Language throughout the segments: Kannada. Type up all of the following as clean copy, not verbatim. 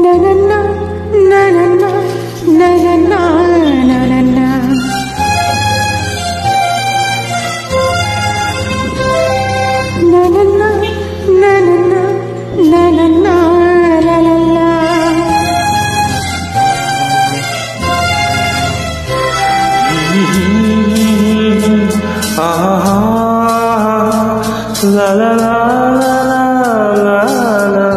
ನನನ್ನ ನನನ್ನ ನನನ್ನ ನನನ್ನ ನನನ್ನ ನನನ್ನ ನನನ್ನ ಲಲಲ್ಲ la la la la la la.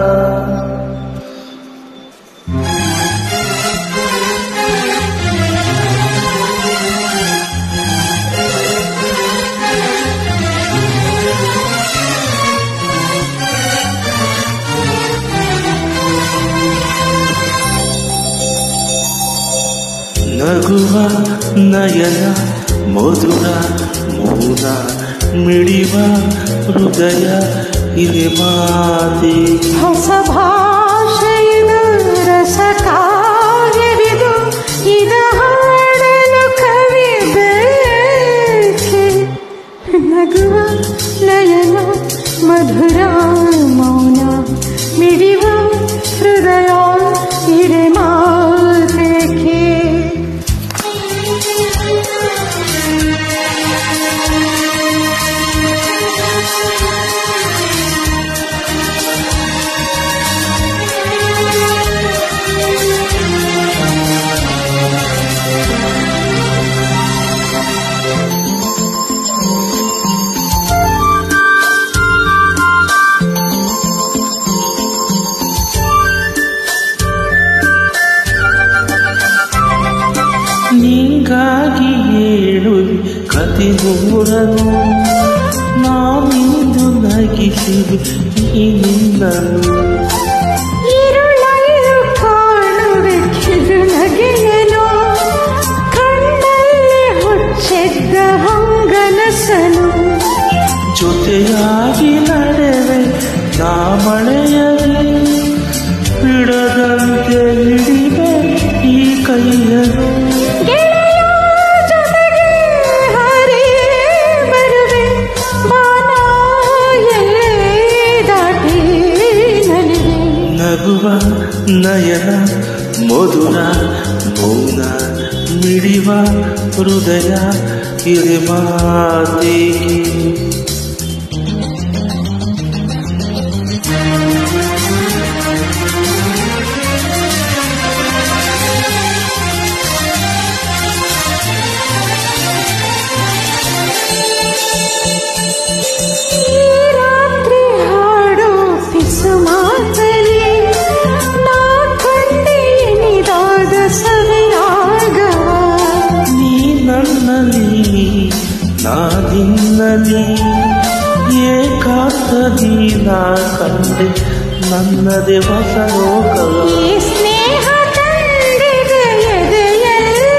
ನಗುವ ನಯನ ಮಧುರ ಮೌನ ಮಿಡಿವ ಹೃದಯ ಇದೆ ಮಾತೆ ಹೊಸ ಭಾಷೆಯಿದು ರಸ ಕಾವ್ಯವಿದು ಇದ ಹಾಡಲು ಕವಿ ಬೇಕೆ ನಗುವ ನಯನ ಮಧುರ ಮೌನ ಮಿಡಿವ ಹೃದಯ ಇದೆ ಮಾತೆಗೆ ನೀಗಾಗಿ ಹೇಳುವೆ ಕತೆ ನೂರನು ನಾವಿಂದು ನಗಿಸಿವೆ ಈ ನಿನ್ನನು ഇരുളല്ലു കാണുವೆ ಕಿರುನಗೆಯನು ಕಣ್ಣಲ್ಲಿ ಹುಚ್ಚೆದ್ದ ಹಂಗನಸನು ಜೊತೆಯಾಗಿ ನಡೆವೆ ನಾ ಮಳೆಯಲ್ಲಿ ಬಿಡದಂತೆ ಹಿಡಿವೆ ಈ ಕೈಯನು ನಗುವ ನಯನ ಮಧುರ ಮೌನ ಮಿಡಿವ ಹೃದಯ ಇದೆ ಮಾತೆಗೆ ನಾನಿನ್ನಲಿ ಏಕಾಂತದಿ ನಾ ಕಂಡೆ ನನ್ನದೇ ಹೊಸ ಲೋಕವ ಸ್ನೇಹ ತಂದಿದೆ ಎದೆಯಲ್ಲಿ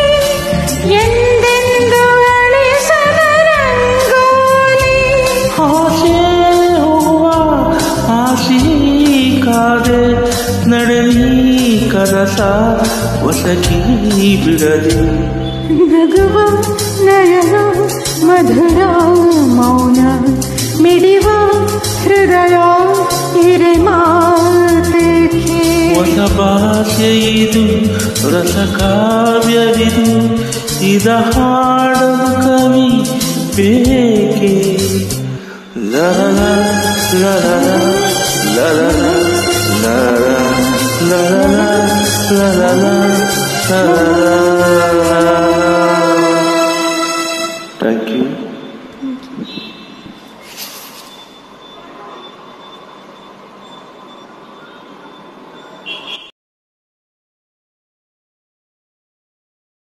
ಎಂದೆಂದು ಅಳಿಸದ ರಂಗೋಲಿ ಆಸೆ ಹೂವ ಆಸೆ ಕಾದೆ ನಡೆಯಿ ಕನಸ ಹೊಸಕಿ ಬಿಡದೆ ನಗುವ ನಯನ ಮಧುರ ಮೌನ ಮಿಡಿವ ಹೃದಯ ಇರೆ ಮಾತೆಗೆ ಹೊಸ ಭಾಷೆ ಇದು ರಸ ಕಾವ್ಯವಿದು ಇದ ಹಾಡಲು ಕವಿ ಬೇಕೆ ಲಲ ಲಲ ಲಲ ಲಲ ಲಲ ಲಲ Thank you.